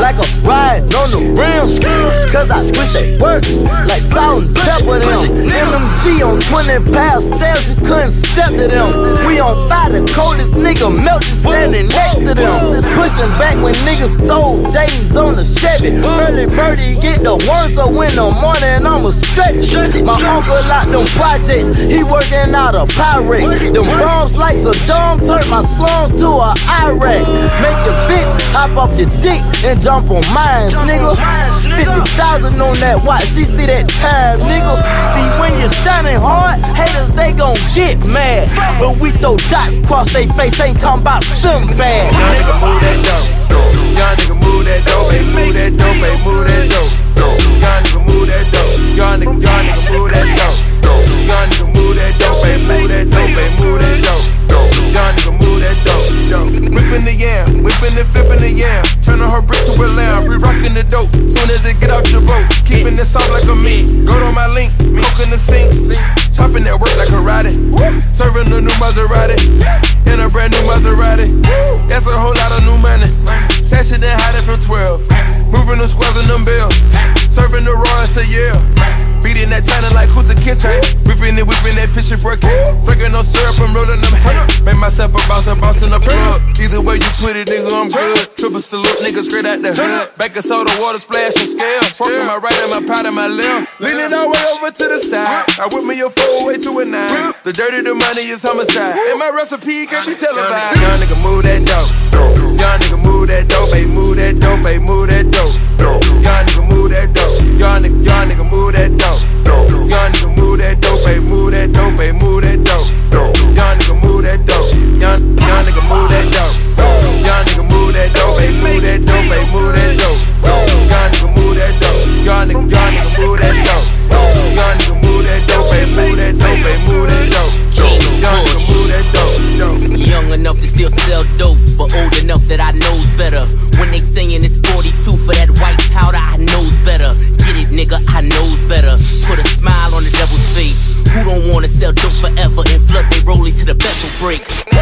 like a ride on the rims. Cause I wish they work like salt and pepper them. M M G on twenty pound stairs, you couldn't step to them. We on fire, the coldest nigga melted standing next to them. Pushing back when niggas stole days on the Chevy. Early birdie get the worm, so in the morning I'ma stretch it. My uncle locked them projects, he working out a Pyrex. Them bombs like Saddam turn my slums to a Iraq. Make your bitch hop off your dick and jump on mine, nigga. Fifty thousand on that watch, she see that time, nigga. See when you're shining hard, haters they gon' get mad. But we throw dots across they face, ain't talking about some bad. Young nigga move that dope. Young nigga move that dope, baby, move that dope, baby, move that dope. Young nigga move that dope. Young nigga, young nigga move that dope. Young nigga move that dope, baby, move that dope, baby, move that dope. Young nigga move that dope. Whipping the yam, whipping and flipping the yam, turning her brick to a lamb, re-rocking the dope. Soon as it get off your boat, keeping it soft like a meat. Go to my link, coke in the sink, chopping that work like karate, serving a new Maserati in a brand new Maserati. That's a whole lot of new money. Sashing and hiding from twelve, moving the squares in them bills, serving the Royals a year. Beating that China like Kuta Kinte, whipping it, whipping that fishing for a kid. Drinking no syrup, I'm rolling them hay. Make myself a boss, I'm bossing a plug. Either way you put it, nigga, I'm good. Triple salute, nigga, straight out the hood. Back of soda, water splash and scale. Smoking my right and my pot and my left. Leaning all the way over to the side. I whip me a four way to a nine. The dirty, the money is homicide. And my recipe can't be televised. Young nigga, move that dope. Young nigga, move that dope, baby, move that dope, baby, move that dope. Young nigga, move that dope. Young nigga, young nigga, move that dope. Young nigga move that dope, baby, move that dope, baby, move that dope. Young nigga move that dope. Young, young nigga move that dope. Young nigga move that dope, baby, move that dope, baby, move that dope. Young nigga move that dope. Young nigga, young nigga move that dope. Young nigga move that dope, baby, move that dope, baby, move that dope. Young nigga move that dope. Young enough to still sell dope, but old enough that I knows better. When they saying it's forty-two for that white powder, I knows better. Get it, nigga, I knows better. Put a smile on the devil's face. Who don't wanna sell dope forever and flood they rolling to the vessel break?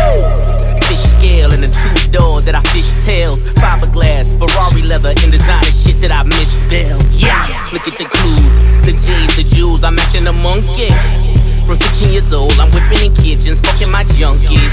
Fish scale and a two door that I fish tails. Fiberglass, Ferrari leather, and designer shit that I misspells. Yeah, look at the clues, the J's, the jewels. I'm acting a monkey. From sixteen years old, I'm whipping in kitchens, fucking my junkies.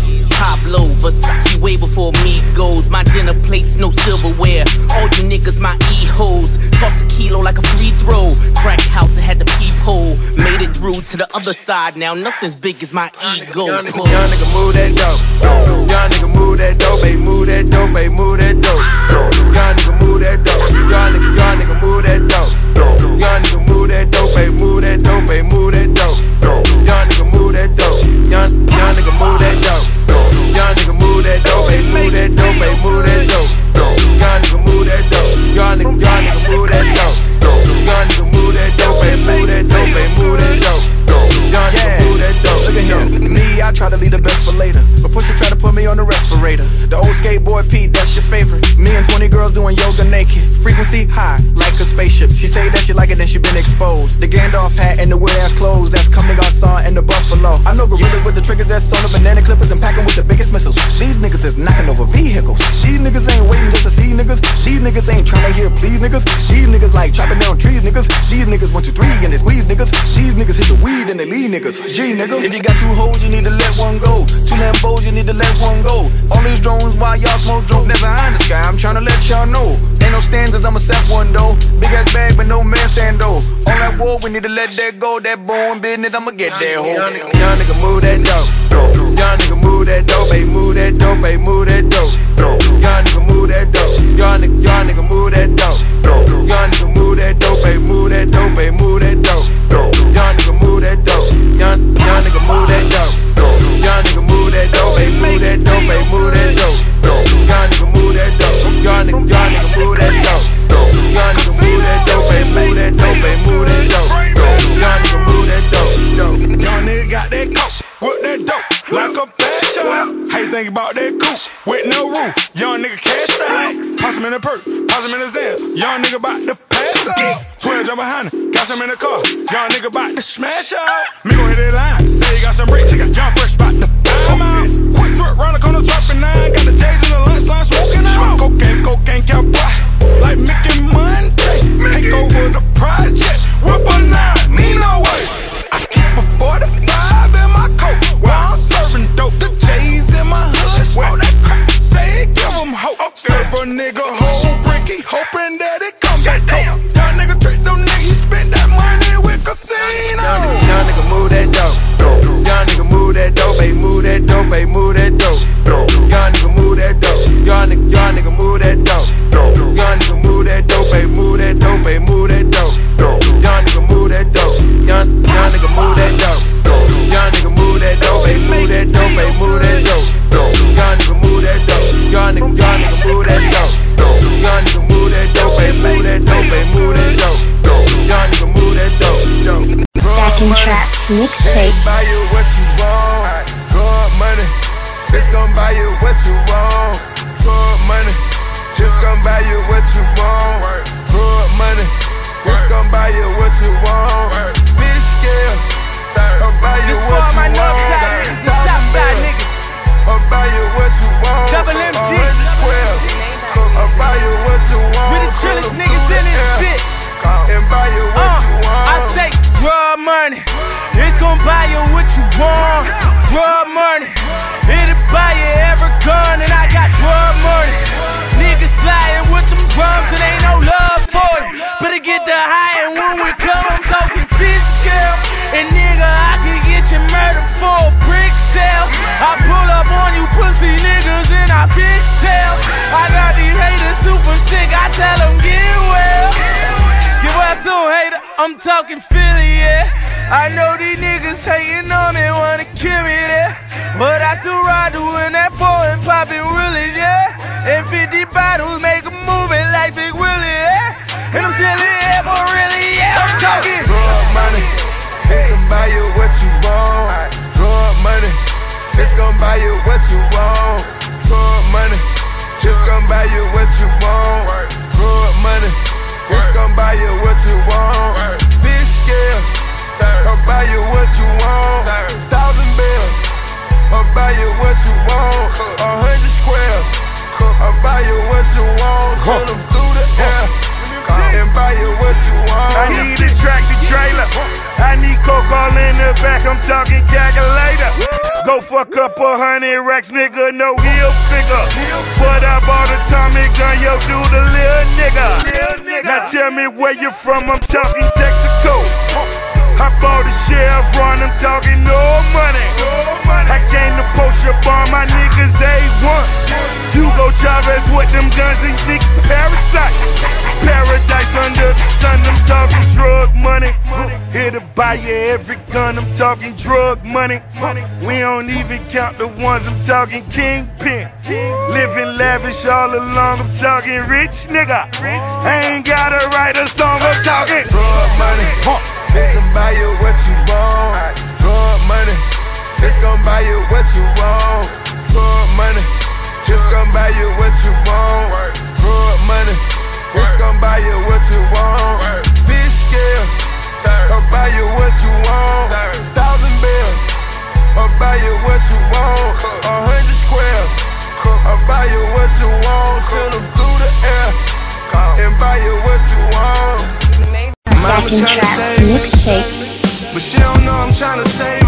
Pablo, Versace way before me goes. My dinner plates, no silverware. All you niggas, my E-hoes. Toss a kilo like a free throw. Crack house, it had the peephole. Made it through to the other side. Now nothing's big as my ego. Young nigga, young nigga move that dope. Young nigga move that dope, baby, move that dope, baby, move that dope. Young nigga move that dope. Young nigga, young nigga move that dope. Young nigga move that dope, baby, move that dope, baby, move that dope. Young nigga move that dope. Young, young nigga move that dope. Young nigga move that dope, baby, move that dope, baby, move that dope. Young nigga move that dope. Young nigga, young nigga move that dope. Young nigga move that dope, baby, move that dope, baby, move that dope. Young nigga move that dope. Look at him. Me, I try to leave the best for later, but Pusha try to put me on the respirator. The old skateboard Pete, that's your favorite. Me and twenty girls doing yoga naked. Frequency high, like a spaceship. She say that she like it, then she been exposed. The Gandalf hat and the weird ass clothes. That's Comme des Garçons and the Buffalo. I know gorillas with the triggers that's on the banana clippers and packing with the biggest missiles. These niggas is knocking over vehicles. These niggas ain't waiting just to see niggas. These niggas ain't trying to hear please niggas. These niggas like chopping down trees niggas. These niggas one two three and they squeeze niggas. These niggas hit the weed and they leave niggas. G nigga. If you got two hoes, you need to let one go. Two Lambos, you need to let one go. All these drones while y'all smoke drones never high in the sky. I'm trying to let y'all know. Ain't no standards, I'ma set one though. Big ass bag, but no man sando. All that war, we need to let that go. That bone business, I'ma get that hoe. Young nigga, young nigga move that dope. Young nigga move that dope, baby, move that dope, baby, move that dope. Young nigga move that dope. Young nigga, young nigga move that dope. Young nigga move that dope, baby, move that dope, baby, move that dope. Young nigga move that dope. Young, young nigga move that dope. Young nigga move that dope, baby, move that dope, baby, move that dope. Young nigga move that dope. Young nigga, young nigga move that dope. Young nigga move that dope, baby, move that dope, baby, move that dope. Young nigga move that dope. Young nigga got that coke, with that dope, like a bad shot. How you think about that coupe with no roof? Young nigga cash out. Toss him in the perk, toss him in the Zen. Young nigga bout to pass out. twelve jump behind him, got some in the car. Young nigga bout to smash out. Me gon' hit that line, say he got some bricks. Young fresh bout to bam out. Quick drip round the corner, dropping nine. Got the J's in the lunch line, smoking out. Cocaine, cocaine, cow boy. dope, ayy, move that dope. Young nigga move that dope. Young nigga, young nigga move that dope. Young nigga move that dope, ayy, move that dope, ayy, move that dope. Young nigga move that dope. Young, young nigga move that dope. Young nigga move that dope, ayy, move that dope, ayy, move that dope. Young nigga move that dope. Young nigga, young nigga move that dope. Young nigga move that dope, ayy, move that dope, ayy, move that dope. Young nigga move that dope. Stacking Traps mixtape. Buy you what you want. Drug money. Just gon' buy you what you want. Drug money. Just gon' buy you what you want. Drug money. Just gon' buy you what you want. Fish scale. I'll buy you Just what for you my want. Northside niggas and Southside niggas. I'll buy you what you want. Double M G. one hundred square. I'll buy you what you want. We the chillest niggas in this bitch. And buy you what uh, you want. I say drug money. It's gon' buy you what you want. Drug money. It'll buy you every gun, and I got drug money. Niggas sliding with them drums, and ain't no love for it. Better get the high, and when we come, I'm talking fish scale. And nigga, I can get you murdered for a brick sale. I pull up on you pussy niggas, and I fish tail. I got these haters super sick, I tell them get well. Get well soon, hater. I'm talking Philly, yeah. I know these niggas hating on me, wanna kill me there. But I still ride doing that four and popping willies, yeah. And fifty bottles make a movie like Big Willie, yeah. And I'm still in here, but really, yeah, I'm talking drug money. It can buy you what you want. Drug money. Just gon' buy you what you want. Drug money. Just gon' buy you what you want. Drug money. Just gon' buy you what you want. Fish scale. I'll buy you what you want. Thousand bills. I'll buy you what you want. A hundred squares. I'll buy you what you want. Send them through the air and buy you what you want. I need a tractor trailer. I need coke all in the back. I'm talking calculator. Go for a couple hundred racks, nigga. No heel figure. But I bought a Tommy gun, yo, do the little nigga. Now tell me where you from. I'm talking Texaco. I bought a Chevron, I'm talking no money. I came to post your bomb, my niggas A one. Hugo Chavez with them guns, these niggas parasites. Paradise under the sun, I'm talking drug money. Here to buy you every gun, I'm talking drug money. We don't even count the ones, I'm talking kingpin. Living lavish all along, I'm talking rich nigga. I ain't gotta write a song, I'm talking drug money. They can buy you what you want. Drug money. Just gon' buy you what you want. Drug money. Just gon' buy you what you want. Drug money. Just gon' buy you what you want. Fish scale. I'll buy you what you want. Thousand bills. I'll buy you what you want. A hundred squares. I'll buy you what you want. Send them through the air and buy you what you want. Mama tryna save me, but she don't know I'm tryna save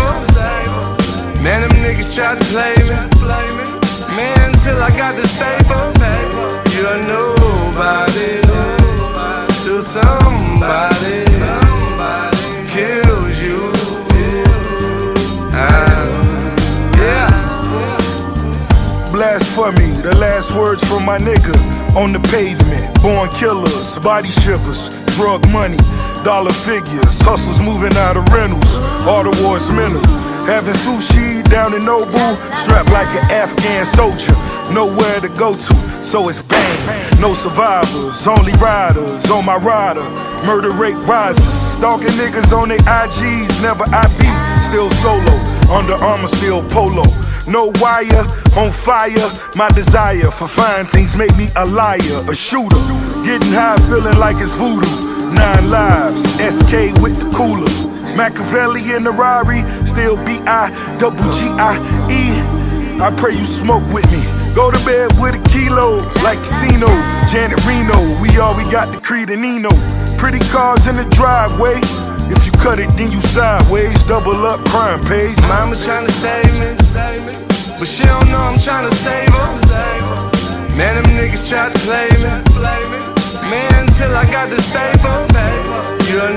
her. Man, them niggas tried to play me. Man, till I got the stable. You're nobody till somebody kills you. Ah, yeah. Blasphemy, the last words from my nigga on the pavement. Born killers, body shivers, drug money, dollar figures, hustlers moving out of rentals, all the war's mental. Having sushi down in Nobu, strapped like an Afghan soldier, nowhere to go to, so it's bang. No survivors, only riders on my rider. Murder rate rises, stalking niggas on their I Gs, never I B, still solo, Under Armour, still polo. No wire, on fire, my desire for fine things made me a liar, a shooter. Getting high, feeling like it's voodoo. Nine lives, S K with the cooler. Machiavelli in the Rari, still B I double G I E. I pray you smoke with me. Go to bed with a kilo, like Casino. Janet Reno, we all we got the Creed and Nino. Pretty cars in the driveway. If you cut it, then you sideways. Double up, crime pays. Mama tryna save me, but she don't know I'm tryna save her. Man, them niggas tried to play me. Man, till I got the stable. You're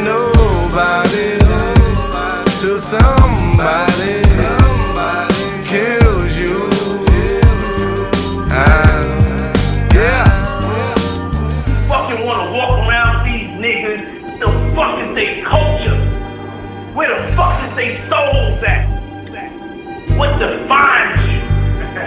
nobody till somebody kills you.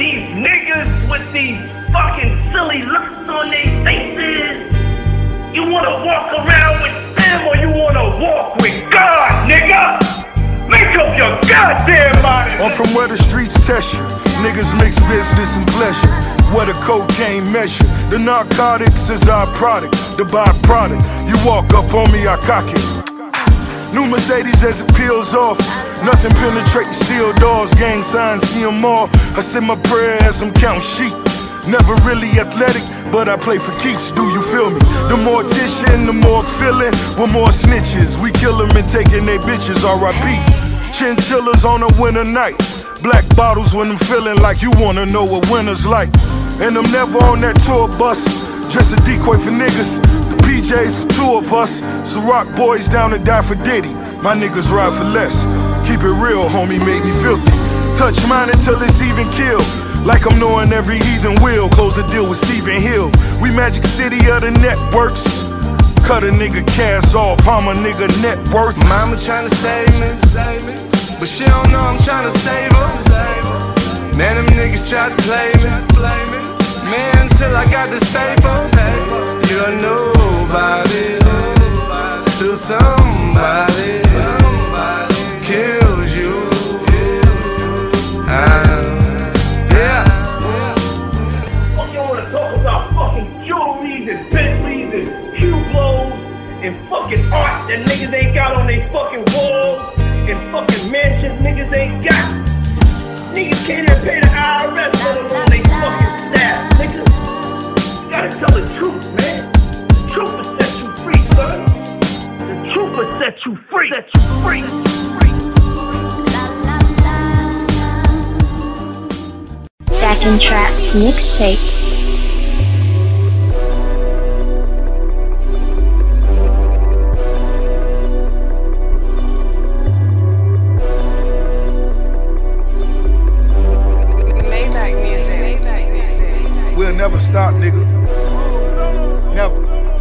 these niggas with these fucking silly looks on their faces, you wanna walk around with them or you wanna walk with God, nigga? Make up your goddamn mind. I'm from where the streets test you. Niggas mix business and pleasure. Where the cocaine measure. The narcotics is our product, the byproduct. You walk up on me, I cock it. New Mercedes as it peels off. Nothing penetrating steel doors. Gang signs, see them all. I say my prayer as I'm counting sheep. Never really athletic, but I play for keeps, do you feel me? The more tissue, the more feeling, we're more snitches. We kill them and taking their bitches, R I P Chinchillas on a winter night. Black bottles when I'm feeling like you wanna know what winter's like. And I'm never on that tour bus, just a decoy for niggas. The P Js for two of us, so rock boys down to die for Diddy. My niggas ride for less. Keep it real, homie, make me filthy. Touch mine until it's even killed. Like I'm knowing every heathen will. Close the deal with Stephen Hill. We Magic City of the networks. Cut a nigga cash off, I'm a nigga net worth. Mama tryna save me, save me, but she don't know I'm tryna save her. Man, them niggas try to play me, man, until I got the staples. You're nobody till somebody kills you. I and Bentleys and Hublots and fucking art that niggas ain't got on they fucking walls and fucking mansions niggas ain't got. Niggas can't even pay the I R S let alone they fucking staff, niggas. You gotta tell the truth, man. The truth will set you free, son. The truth will set you free. Set you free. Stacking Traps mixtape. Never stop, nigga. Never.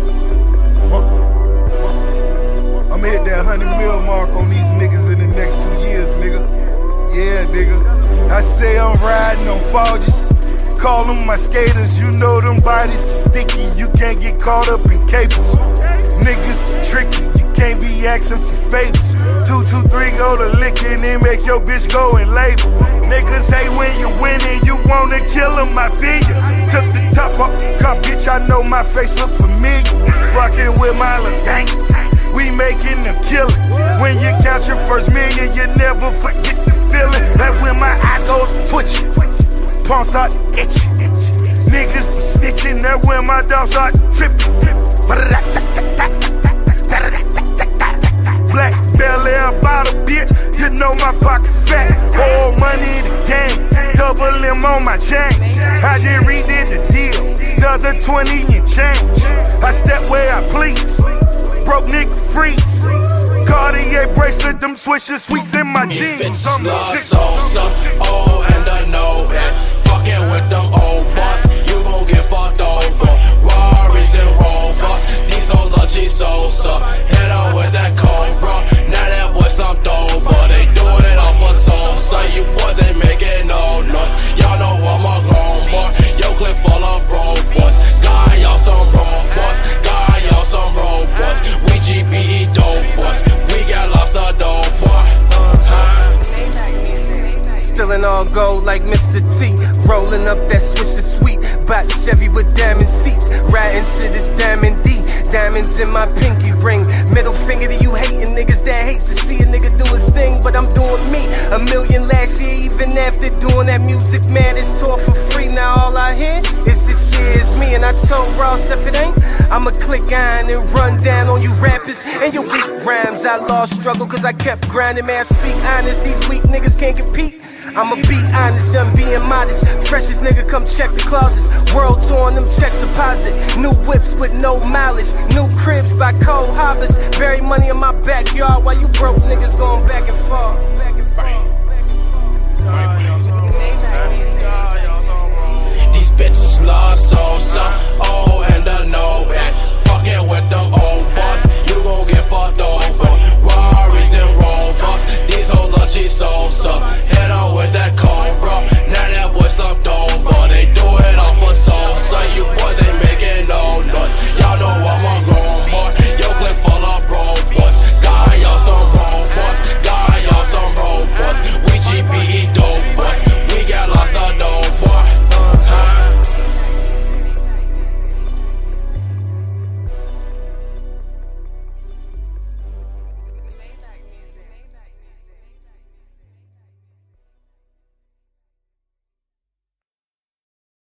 I'ma hit that hundred mil mark on these niggas in the next two years, nigga. Yeah, nigga. I say I'm riding on Forges. Call them my skaters. You know them bodies get sticky. You can't get caught up in capers. Niggas tricky. You can't be asking for favors. Two, two, three, go to licking and make your bitch go and label. Niggas hate when you winning. You wanna kill them, I feel you. Took the top off the cup, bitch, I know my face look familiar. Fucking with my little gangsters, we making them kill it. When you count your first million, you never forget the feeling. Like when my eyes go twitching, palms start to itch. Niggas be snitching, that when my dogs start tripping. Black Bel Air bottle, bitch, you know my pocket fat. All money in the game, double M on my chain. I just redid the deal, another twenty and change. I step where I please, broke nigga freeze. Cartier bracelet, them swishes, sweets in my jeans. I'm shit. Oh, and I know it. Fucking with them old boss, you gon' get fucked over. Rarries and Rovers, these hoes are cheap souls. Hit on with that Cobra, now that boy slumped over. They do it off a soul, so you boys ain't making no noise. Y'all know I'm a grown boy, yo clip full of bro boys. God, y'all some bro boys, God, y'all some bro boys. We G B E dope boys, we got lots of dope boys. Uh-huh. Still in all gold like Mister T. Rolling up that Swisher Sweet. Bought Chevy with diamond seats. Riding to this Diamond D. Diamonds in my pinky ring. Middle finger to you hating niggas that hate to see a nigga do his thing. But I'm doing me. A million last year, even after doing that Music Matters tour for free. Now all I hear is this shit is me. And I told Ross if it ain't, I'ma click on and run down on you rappers and your weak rhymes. I lost struggle cause I kept grinding. Man, I speak honest, these weak niggas can't compete. I'ma be honest, done being modest. Freshest nigga, come check the closets. World torn, them checks deposit. New whips with no mileage. New cribs by cold hoppers. Bury money in my backyard while you broke niggas going back and forth.